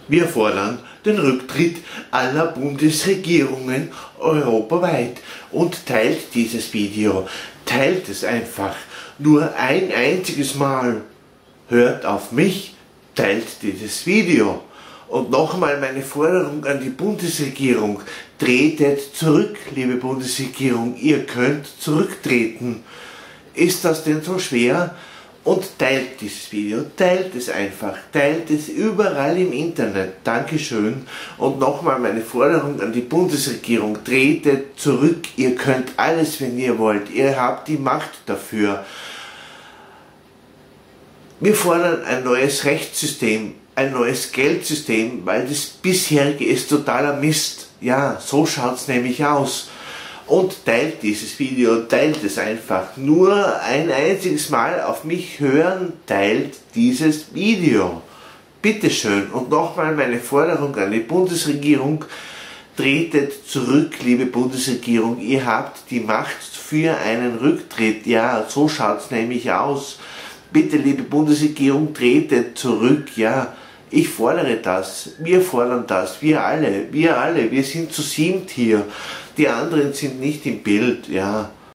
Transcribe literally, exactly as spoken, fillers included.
Wir fordern den Rücktritt aller Bundesregierungen europaweit und teilt dieses Video, teilt es einfach, nur ein einziges Mal. Hört auf mich, teilt dieses Video. Und nochmal meine Forderung an die Bundesregierung, tretet zurück, liebe Bundesregierung, ihr könnt zurücktreten. Ist das denn so schwer? Und teilt dieses Video, teilt es einfach, teilt es überall im Internet. Dankeschön. Und nochmal meine Forderung an die Bundesregierung, tretet zurück, ihr könnt alles, wenn ihr wollt, ihr habt die Macht dafür. Wir fordern ein neues Rechtssystem, ein neues Geldsystem, weil das bisherige ist totaler Mist. Ja, so schaut es nämlich aus. Und teilt dieses Video, teilt es einfach. Nur ein einziges Mal auf mich hören, teilt dieses Video. Bitteschön. Und nochmal meine Forderung an die Bundesregierung, tretet zurück, liebe Bundesregierung. Ihr habt die Macht für einen Rücktritt. Ja, so schaut es nämlich aus. Bitte, liebe Bundesregierung, tretet zurück. Ja, ich fordere das. Wir fordern das. Wir alle. Wir alle. Wir sind zu siebt hier. Die anderen sind nicht im Bild, ja.